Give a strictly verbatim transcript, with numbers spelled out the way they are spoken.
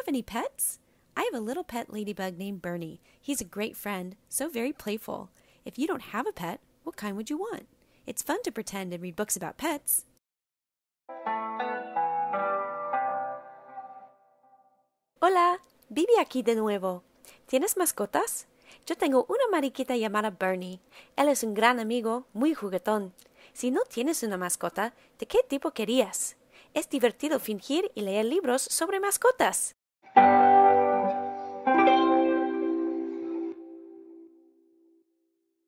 have any pets? I have a little pet ladybug named Bernie. He's a great friend, so very playful. If you don't have a pet, what kind would you want? It's fun to pretend and read books about pets. Hola, Bibi aquí de nuevo. ¿Tienes mascotas? Yo tengo una mariquita llamada Bernie. Él es un gran amigo, muy juguetón. Si no tienes una mascota, ¿de qué tipo querías? Es divertido fingir y leer libros sobre mascotas.